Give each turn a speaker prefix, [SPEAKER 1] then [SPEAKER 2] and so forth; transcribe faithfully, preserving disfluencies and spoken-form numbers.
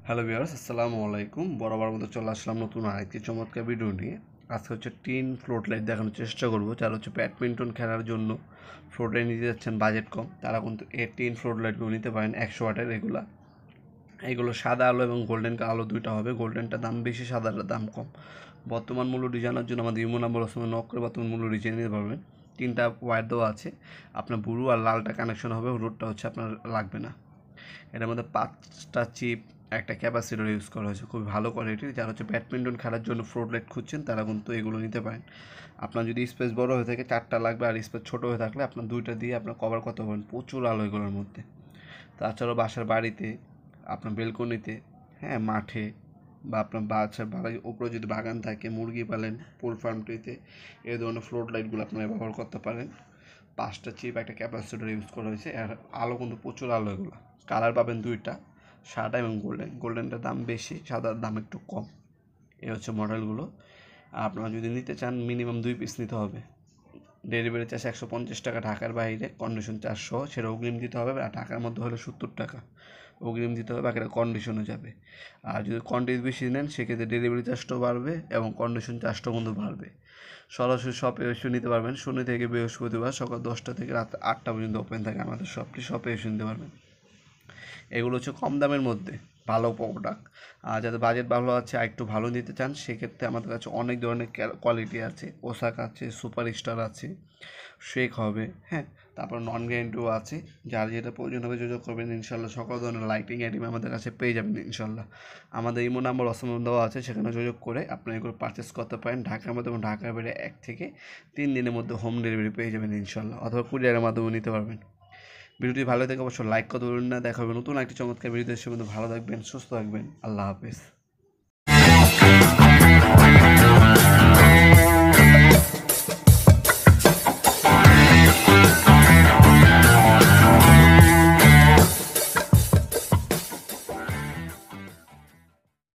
[SPEAKER 1] Hello viewers, আসসালামু আলাইকুম। বরাবর মতো চলে আসলাম নতুন আরেকটি চমৎকার ভিডিও নিয়ে। আজকে হচ্ছে টিন ফ্লোট লাইট দেখানোর চেষ্টা করবো। যারা হচ্ছে ব্যাডমিন্টন খেলার জন্য ফ্লোট লাইট নিতে যাচ্ছেন, বাজেট কম, তারা কিন্তু এই টিন ফ্লোট লাইটগুলো নিতে পারেন। একশো ওয়াটের এগুলা এগুলো সাদা আলো এবং গোল্ডেন আলো দুইটা হবে। গোল্ডেনটার দাম বেশি, সাদাটার দাম কম। বর্তমান মূল্য ডিজাইনের জন্য আমাদের ইমো নাম্বার সময় নক করে বর্তমান মূল্য ডিজাইন নিতে পারবেন। তিনটা ওয়্যার দেওয়া আছে, আপনার ব্লু আর লালটা কানেকশন হবে, হলুদটা হচ্ছে আপনার লাগবে না। এটার মধ্যে পাঁচটা চিপ, একটা ক্যাপাসিটর ইউজ করা হয়েছে, খুবই ভালো কোয়ালিটির। যারা হচ্ছে ব্যাডমিন্টন খেলার জন্য ফ্লোট লাইট খুঁজছেন তারা কিন্তু এগুলো নিতে পারেন। আপনার যদি স্পেস বড় হয়ে থাকে চারটা লাগবে, আর স্পেস ছোটো হয়ে থাকলে আপনার দুইটা দিয়ে আপনার কভার করতে পারেন। প্রচুর আলো এগুলোর মধ্যে। তাছাড়াও বাসার বাড়িতে, আপনার বেলকনিতে, হ্যাঁ মাঠে, বা আপনার বাসার বাড়ির উপরে যদি বাগান থাকে, মুরগি পালেন, পোল ফার্মটিতে, এই ধরনের ফ্লোট লাইটগুলো আপনারা ব্যবহার করতে পারেন। পাঁচটা চিপ, একটা ক্যাপাসিটর ইউজ করা হয়েছে। আর আলো কিন্তু প্রচুর আলো এগুলো। কালার পাবেন দুইটা, সাদা এবং গোল্ডেন। গোল্ডেনটার দাম বেশি, সাদার দাম একটু কম। এই হচ্ছে মডেলগুলো। আপনারা যদি নিতে চান মিনিমাম দুই পিস নিতে হবে। ডেলিভারি চার্জ একশো পঞ্চাশ টাকা ঢাকার বাইরে, কন্ডিশন চারশো, সেটা অগ্রিম দিতে হবে। আর ঢাকার মধ্যে হলে সত্তর টাকা অগ্রিম দিতে হবে, বাকিটা কন্ডিশনে যাবে। আর যদি কোয়ান্টিটি বেশি নেন সেক্ষেত্রে ডেলিভারি চার্জটাও বাড়বে এবং কন্ডিশন চার্জটাও কিন্তু বাড়বে। সরাসরি শপে এসে নিতে পারবেন। শনি থেকে বৃহস্পতিবার সকাল দশটা থেকে রাত আটটা পর্যন্ত ওপেন থাকে আমাদের শপটি। শপে এসে নিতে পারবেন। এগুলো হচ্ছে কম দামের মধ্যে ভালো প্রোডাক্ট। আর যাদের বাজেট ভালো আছে আর একটু ভালো নিতে চান সেক্ষেত্রে আমাদের কাছে অনেক ধরনের কোয়ালিটি আছে। ওসাকা আছে, সুপার স্টার আছে, শেক হবে, হ্যাঁ, তারপর নন গ্যারেন্টিও আছে। যার যেটা প্রয়োজন হবে যোগাযোগ করবেন। ইনশাল্লাহ সকল ধরনের লাইটিং আইটেম আমাদের কাছে পেয়ে যাবেন ইনশাল্লাহ। আমাদের ইমো নাম্বার অসম্ভব দেওয়া আছে, সেখানে যোগাযোগ করে আপনি এগুলো পারচেস করতে পারেন। ঢাকার মধ্যে এবং ঢাকার বাইরে এক থেকে তিন দিনের মধ্যে হোম ডেলিভারি পেয়ে যাবেন ইনশাল্লাহ, অথবা কুরিয়ারের মাধ্যমে নিতে পারবেন। ভিডিওটি ভালো থেকে অবশ্যই লাইক করতে বলবেন না। দেখা হবে নতুন একটি চমৎকার ভিডিও। সে ভালো থাকবেন, সুস্থ থাকবেন। আল্লাহ হাফেজ।